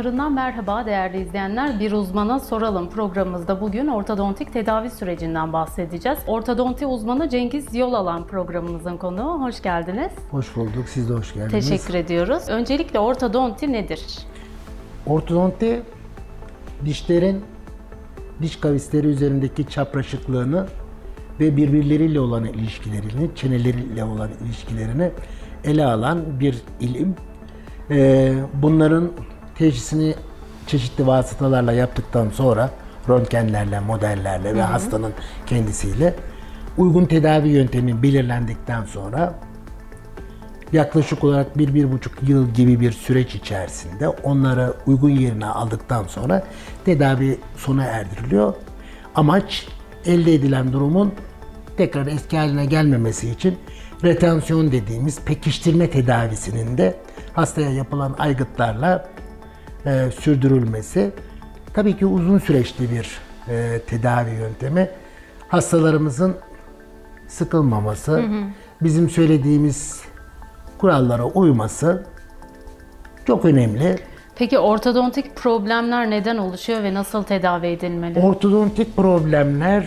ekranlarından merhaba değerli izleyenler. Bir Uzmana Soralım programımızda bugün ortodontik tedavi sürecinden bahsedeceğiz. Ortodonti Uzmanı Cengiz Yolalan programımızın konuğu. Hoş geldiniz. Hoş bulduk. Siz de hoş geldiniz. Teşekkür ediyoruz. Öncelikle ortodonti nedir? Ortodonti, dişlerin diş kavisleri üzerindeki çapraşıklığını ve birbirleriyle olan ilişkilerini, çeneleriyle olan ilişkilerini ele alan bir ilim. Bunların teşhisini çeşitli vasıtalarla yaptıktan sonra röntgenlerle, modellerle ve hastanın kendisiyle uygun tedavi yöntemi belirlendikten sonra yaklaşık olarak 1-1,5 yıl gibi bir süreç içerisinde onları uygun yerine aldıktan sonra tedavi sona erdiriliyor. Amaç elde edilen durumun tekrar eski haline gelmemesi için retansiyon dediğimiz pekiştirme tedavisinin de hastaya yapılan aygıtlarla sürdürülmesi. Tabii ki uzun süreçli bir tedavi yöntemi. Hastalarımızın sıkılmaması, bizim söylediğimiz kurallara uyması çok önemli. Peki ortodontik problemler neden oluşuyor ve nasıl tedavi edilmeli? Ortodontik problemler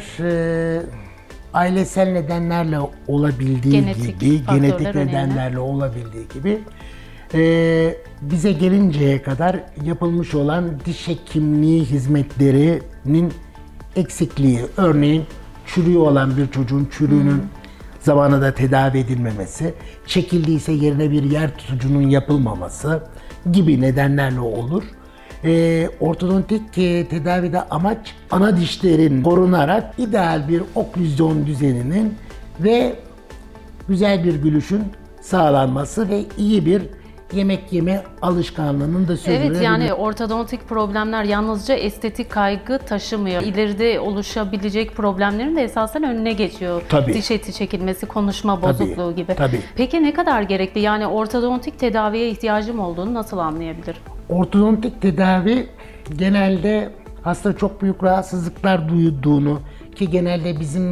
ailesel nedenlerle olabildiği gibi, genetik nedenlerle olabildiği gibi bize gelinceye kadar yapılmış olan diş hekimliği hizmetlerinin eksikliği, örneğin çürüğü olan bir çocuğun çürüğünün zamanında tedavi edilmemesi, çekildiyse yerine bir yer tutucunun yapılmaması gibi nedenlerle olur. Ortodontik tedavide amaç ana dişlerin korunarak ideal bir oklüzyon düzeninin ve güzel bir gülüşün sağlanması ve iyi bir yemek yeme alışkanlığının da sürdürülebilir. Evet, yani ortodontik problemler yalnızca estetik kaygı taşımıyor. İleride oluşabilecek problemlerin de esasen önüne geçiyor. Tabii. Diş eti çekilmesi, konuşma bozukluğu gibi. Tabii. Peki ne kadar gerekli? Yani ortodontik tedaviye ihtiyacım olduğunu nasıl anlayabilirim? Ortodontik tedavi genelde hasta çok büyük rahatsızlıklar duyduğunu ki genelde bizim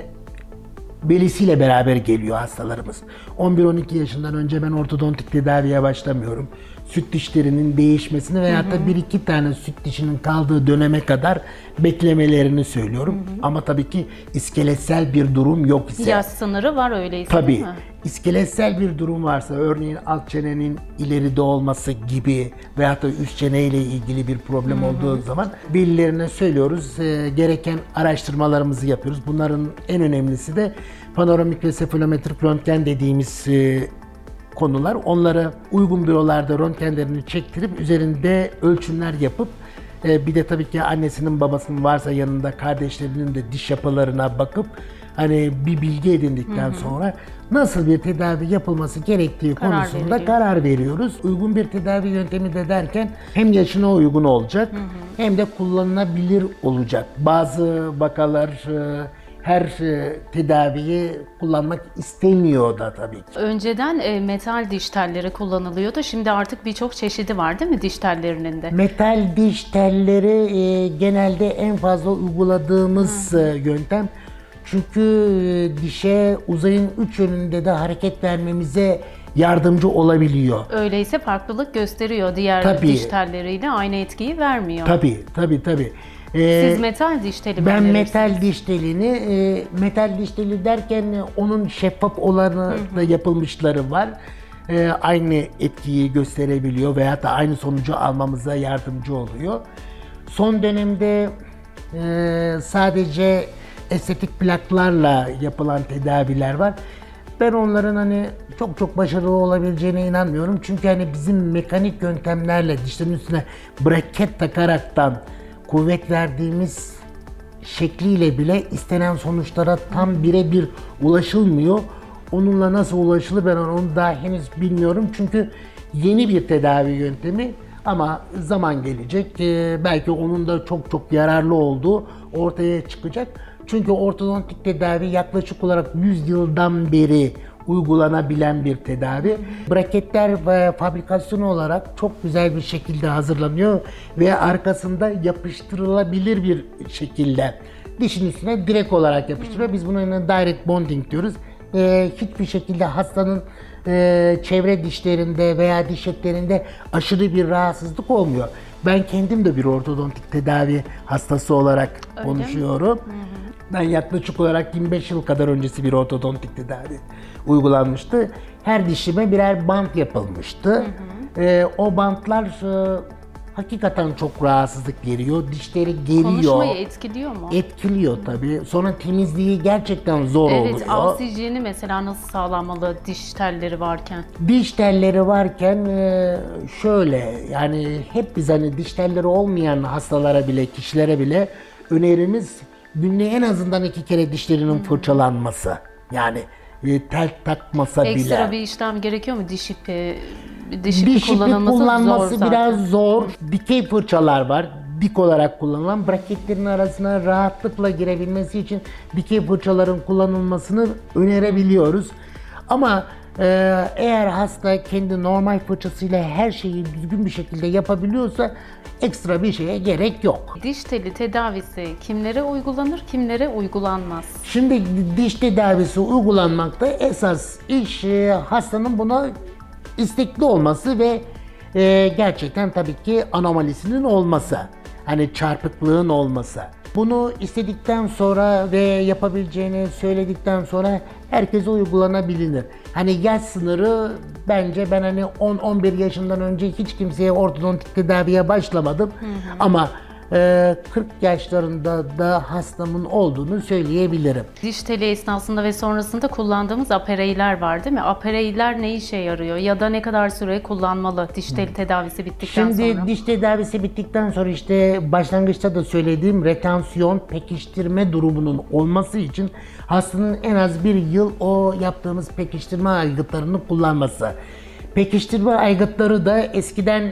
belisiyle beraber geliyor hastalarımız. 11-12 yaşından önce ben ortodontik tedaviye başlamıyorum. Süt dişlerinin değişmesini veyahut da 1-2 tane süt dişinin kaldığı döneme kadar beklemelerini söylüyorum. Ama tabii ki iskeletsel bir durum yok ise. Yaş sınırı var öyleyse, tabii, değil mi? İskeletsel bir durum varsa, örneğin alt çenenin ileride olması gibi veyahut da üst çeneyle ilgili bir problem olduğu zaman birilerine söylüyoruz. Gereken araştırmalarımızı yapıyoruz. Bunların en önemlisi de panoramik ve sefalometrik röntgen dediğimiz konular. Onları uygun bürolarda röntgenlerini çektirip üzerinde ölçümler yapıp bir de tabii ki annesinin babasının varsa yanında kardeşlerinin de diş yapılarına bakıp hani bir bilgi edindikten sonra nasıl bir tedavi yapılması gerektiği konusunda karar veriyoruz. Uygun bir tedavi yöntemi de derken hem yaşına uygun olacak hem de kullanılabilir olacak. Bazı vakalar her tedaviyi kullanmak istemiyor da tabii ki. Önceden metal diş telleri kullanılıyordu. Şimdi artık birçok çeşidi var değil mi diş tellerinin de? Metal diş telleri genelde en fazla uyguladığımız yöntem. Çünkü dişe uzayın 3 yönünde de hareket vermemize yardımcı olabiliyor. Öyleyse farklılık gösteriyor. Diğer diş telleriyle aynı etkiyi vermiyor. Tabii. Siz metal diş teli mi Ben önerirsiniz? metal diş telini, metal diş teli derken onun şeffaf olanı da yapılmışları var. Aynı etkiyi gösterebiliyor veya da aynı sonucu almamıza yardımcı oluyor. Son dönemde sadece estetik plaklarla yapılan tedaviler var. Ben onların hani çok başarılı olabileceğine inanmıyorum. Çünkü hani bizim mekanik yöntemlerle dişlerin üstüne braket takaraktan kuvvet verdiğimiz şekliyle bile istenen sonuçlara tam birebir ulaşılmıyor. Onunla nasıl ulaşılır ben onu daha henüz bilmiyorum. Çünkü yeni bir tedavi yöntemi ama zaman gelecek. Belki onun da çok yararlı olduğu ortaya çıkacak. Çünkü ortodontik tedavi yaklaşık olarak 100 yıldan beri uygulanabilen bir tedavi. Braketler fabrikasyon olarak çok güzel bir şekilde hazırlanıyor ve arkasında yapıştırılabilir bir şekilde dişin üstüne direkt olarak yapıştırıyor. Biz buna direct bonding diyoruz. Hiçbir şekilde hastanın çevre dişlerinde veya diş etlerinde aşırı bir rahatsızlık olmuyor. Ben kendim de bir ortodontik tedavi hastası olarak Öyle konuşuyorum. Ben yaklaşık olarak 25 yıl kadar öncesi bir ortodontik tedavi uygulanmıştı. Her dişime birer bant yapılmıştı. O bantlar hakikaten çok rahatsızlık veriyor. Dişleri geriyor. Konuşmayı etkiliyor mu? Etkiliyor tabii. Sonra temizliği gerçekten zor oluyor. Evet, ağız hijyeni mesela nasıl sağlanmalı diş telleri varken? Diş telleri varken şöyle, yani hep biz hani diş telleri olmayan hastalara bile, kişilere bile önerimiz günde en azından 2 kere dişlerinin fırçalanması. Yani tel takmasa bile. Ekstra bir işlem gerekiyor mu? Diş ipi Kullanması zor biraz zaten. zor. Dikey fırçalar var. Dik olarak kullanılan, braketlerin arasına rahatlıkla girebilmesi için dikey fırçaların kullanılmasını önerebiliyoruz. Ama eğer hasta kendi normal fırçasıyla her şeyi düzgün bir şekilde yapabiliyorsa ekstra bir şeye gerek yok. Diş teli tedavisi kimlere uygulanır, kimlere uygulanmaz? Şimdi diş tedavisi uygulanmakta esas iş hastanın buna istekli olması ve gerçekten tabii ki anomalisinin olması. Hani çarpıklığın olması. Bunu istedikten sonra ve yapabileceğini söyledikten sonra herkese uygulanabilir. Hani yaş sınırı bence ben hani 10-11 yaşından önce hiç kimseye ortodontik tedaviye başlamadım. Ama 40 yaşlarında da hastamın olduğunu söyleyebilirim. Diş teli esnasında ve sonrasında kullandığımız apareyler var değil mi? Apareyler ne işe yarıyor ya da ne kadar süre kullanmalı diş teli tedavisi bittikten sonra? Şimdi diş tedavisi bittikten sonra işte başlangıçta da söylediğim retansiyon, pekiştirme durumunun olması için hastanın en az 1 yıl o yaptığımız pekiştirme aygıtlarını kullanması. Pekiştirme aygıtları da eskiden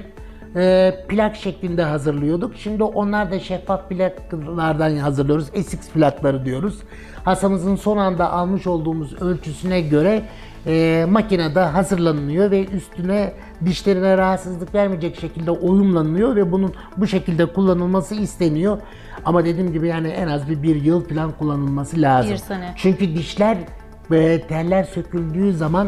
plak şeklinde hazırlıyorduk. Şimdi onlar da şeffaf plaklardan hazırlıyoruz. SX plakları diyoruz. Hastamızın son anda almış olduğumuz ölçüsüne göre makinede hazırlanıyor ve üstüne dişlerine rahatsızlık vermeyecek şekilde oyumlanıyor ve bunun bu şekilde kullanılması isteniyor. Ama dediğim gibi yani en az bir yıl falan kullanılması lazım. 1 sene. Çünkü dişler ve teller söküldüğü zaman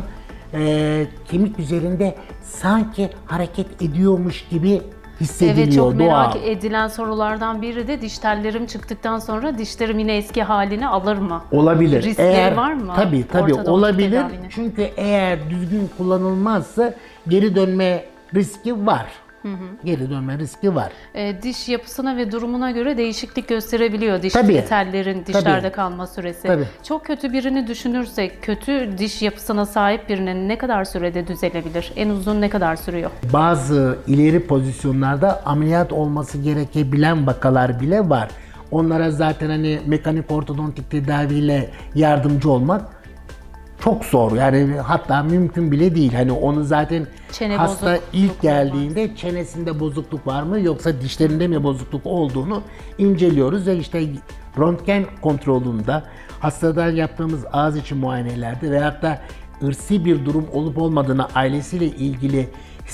kemik üzerinde sanki hareket ediyormuş gibi hissediliyor. Evet, çok merak doğal. edilen sorulardan biri de diş tellerim çıktıktan sonra dişlerim yine eski halini alır mı? Olabilir. Riskleri var mı? Tabii Ortodontik olabilir. tedavinin? Çünkü eğer düzgün kullanılmazsa geri dönme riski var. Geri dönme riski var. Diş yapısına ve durumuna göre değişiklik gösterebiliyor diş Tabii. tellerin dişlerde Tabii. kalma süresi. Tabii. Çok kötü birini düşünürsek, kötü diş yapısına sahip birinin ne kadar sürede düzelebilir? En uzun ne kadar sürüyor? Bazı ileri pozisyonlarda ameliyat olması gerekebilen vakalar bile var. Onlara zaten hani mekanik ortodontik tedaviyle yardımcı olmak çok zor. Yani hatta mümkün bile değil. Hani onu zaten Çene hasta bozukluk ilk geldiğinde çenesinde bozukluk var mı yoksa dişlerinde mi bozukluk olduğunu inceliyoruz ve işte röntgen kontrolünde hastadan yaptığımız ağız içi muayenelerde veyahut da ırsi bir durum olup olmadığını ailesiyle ilgili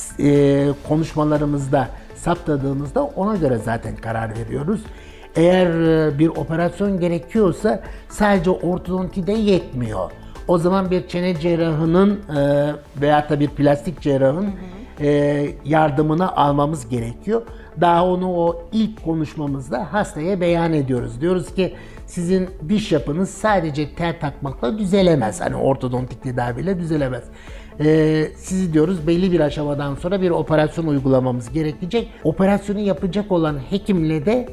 konuşmalarımızda saptadığımızda ona göre zaten karar veriyoruz. Eğer bir operasyon gerekiyorsa sadece ortodonti de yetmiyor. O zaman bir çene cerrahının veyahut da bir plastik cerrahın yardımını almamız gerekiyor. Daha onu o ilk konuşmamızda hastaya beyan ediyoruz. Diyoruz ki sizin diş yapınız sadece tel takmakla düzelemez. Hani ortodontik tedaviyle düzelemez. Sizi diyoruz belli bir aşamadan sonra bir operasyon uygulamamız gerekecek. Operasyonu yapacak olan hekimle de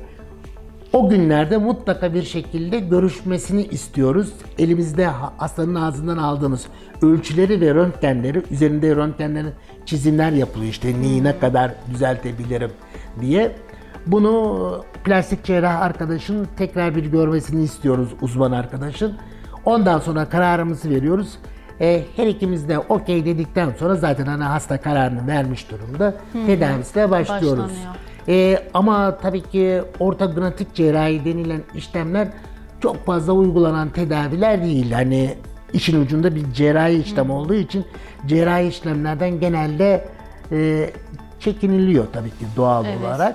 o günlerde mutlaka bir şekilde görüşmesini istiyoruz. Elimizde hastanın ağzından aldığımız ölçüleri ve röntgenleri, üzerinde röntgenlerin çizimler yapılıyor işte neyi ne kadar düzeltebilirim diye. Bunu plastik cerrah arkadaşın tekrar bir görmesini istiyoruz, uzman arkadaşın. Ondan sonra kararımızı veriyoruz. Her ikimiz de okey dedikten sonra zaten hani hasta kararını vermiş durumda. Tedavisine başlıyoruz. Ama tabii ki ortognatik cerrahi denilen işlemler çok fazla uygulanan tedaviler değil. Hani işin ucunda bir cerrahi işlem olduğu için cerrahi işlemlerden genelde çekiniliyor tabii ki doğal olarak.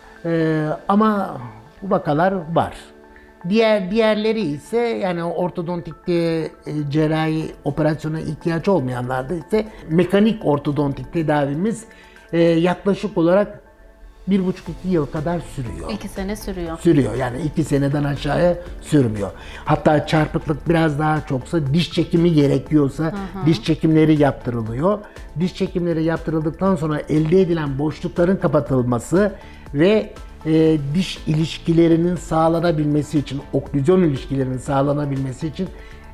Ama bu vakalar var. Diğerleri ise yani ortodontikte cerrahi operasyona ihtiyaç olmayanlarda ise mekanik ortodontik tedavimiz yaklaşık olarak 1,5-2 yıl kadar sürüyor. 2 sene sürüyor. Sürüyor yani 2 seneden aşağıya sürmüyor. Hatta çarpıklık biraz daha çoksa, diş çekimi gerekiyorsa diş çekimleri yaptırılıyor. Diş çekimleri yaptırıldıktan sonra elde edilen boşlukların kapatılması ve diş ilişkilerinin sağlanabilmesi için, oklüzyon ilişkilerinin sağlanabilmesi için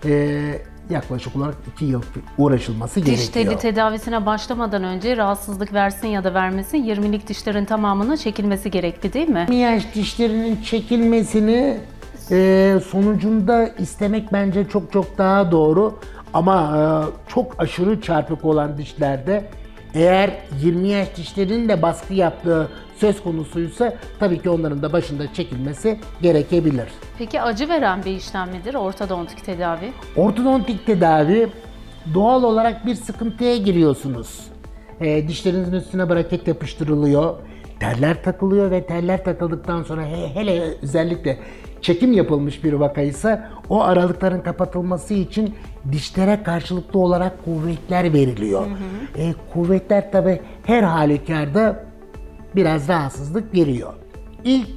yaklaşık olarak 2 yıl uğraşılması gerekiyor. Diş teli tedavisine başlamadan önce rahatsızlık versin ya da vermesin 20'lik dişlerin tamamının çekilmesi gerekli değil mi? 20 yaş dişlerinin çekilmesini sonucunda istemek bence çok daha doğru. Ama çok aşırı çarpık olan dişlerde eğer 20 yaş dişlerin de baskı yaptığı söz konusuysa tabii ki onların da başında çekilmesi gerekebilir. Peki acı veren bir işlem midir ortodontik tedavi? Ortodontik tedavi doğal olarak bir sıkıntıya giriyorsunuz. Dişlerinizin üstüne braket yapıştırılıyor, teller takılıyor ve teller takıldıktan sonra hele özellikle çekim yapılmış bir vakaysa o aralıkların kapatılması için dişlere karşılıklı olarak kuvvetler veriliyor. Kuvvetler tabii her halükarda biraz rahatsızlık veriyor. İlk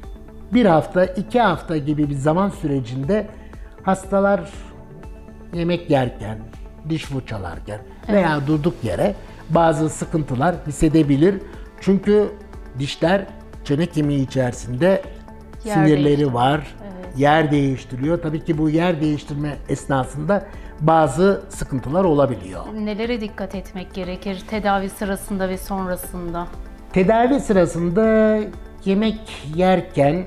1 hafta, 2 hafta gibi bir zaman sürecinde hastalar yemek yerken, diş fırçalarken veya durduk yere bazı sıkıntılar hissedebilir. Çünkü dişler çene kemiği içerisinde sinirleri var, yer değiştiriyor. Tabii ki bu yer değiştirme esnasında bazı sıkıntılar olabiliyor. Nelere dikkat etmek gerekir tedavi sırasında ve sonrasında? Tedavi sırasında yemek yerken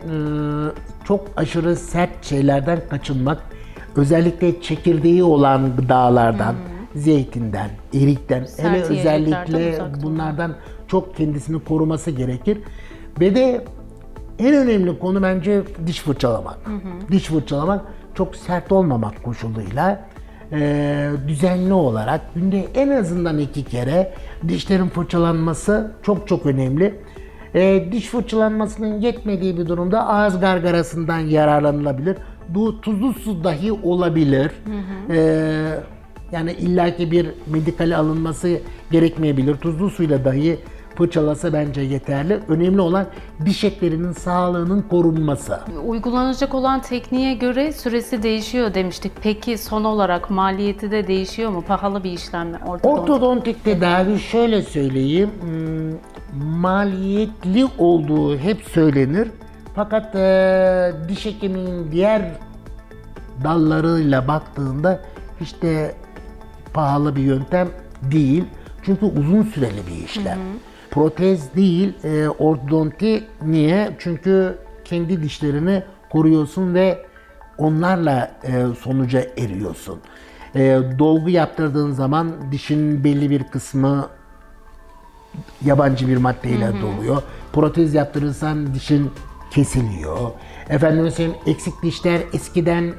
çok aşırı sert şeylerden kaçınmak, özellikle çekirdeği olan gıdalardan, zeytinden, erikten, hele özellikle bunlardan çok kendisini koruması gerekir. Ve de en önemli konu bence diş fırçalamak. Diş fırçalamak çok sert olmamak koşuluyla düzenli olarak günde en azından 2 kere dişlerin fırçalanması çok önemli. Diş fırçalanmasının yetmediği bir durumda ağız gargarasından yararlanılabilir. Bu tuzlu su dahi olabilir. Yani illaki bir medikal alınması gerekmeyebilir. Tuzlu suyla dahi fırçalasa bence yeterli. Önemli olan diş etlerinin sağlığının korunması. Uygulanacak olan tekniğe göre süresi değişiyor demiştik. Peki son olarak maliyeti de değişiyor mu? Pahalı bir işlem mi? Ortodontik tedavi şöyle söyleyeyim, maliyetli olduğu hep söylenir. Fakat diş hekiminin diğer dallarıyla baktığında hiç de pahalı bir yöntem değil. Çünkü uzun süreli bir işlem. Protez değil, ortodonti. Niye? Çünkü kendi dişlerini koruyorsun ve onlarla sonuca eriyorsun. Dolgu yaptırdığın zaman dişin belli bir kısmı yabancı bir maddeyle doluyor. Protez yaptırırsan dişin kesiliyor. Efendim senin eksik dişler eskiden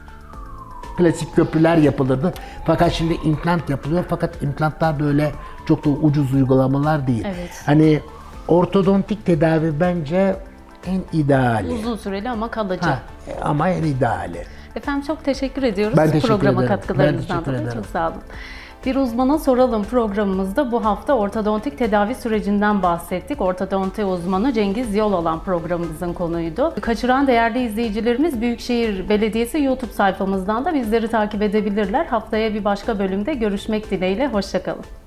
klasik köprüler yapılırdı. Fakat şimdi implant yapılıyor. Fakat implantlar da öyle çok da ucuz uygulamalar değil. Hani ortodontik tedavi bence en ideali. Uzun süreli ama kalıcı. Ama en ideali. Efendim çok teşekkür ediyoruz. Ben teşekkür Programa ederim. katkılarınızdan dolayı çok sağ olun. Bir uzmana soralım programımızda bu hafta ortodontik tedavi sürecinden bahsettik. Ortodonti uzmanı Cengiz Yolalan programımızın konuydu. Kaçıran değerli izleyicilerimiz Büyükşehir Belediyesi YouTube sayfamızdan da bizleri takip edebilirler. Haftaya bir başka bölümde görüşmek dileğiyle. Hoşça kalın.